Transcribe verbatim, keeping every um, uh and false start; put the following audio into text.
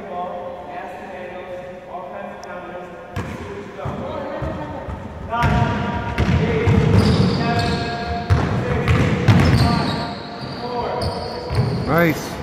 the ball, nasty angles, all kinds of counters. See what you got. Nine, eight, seven, six, five, four. Nice.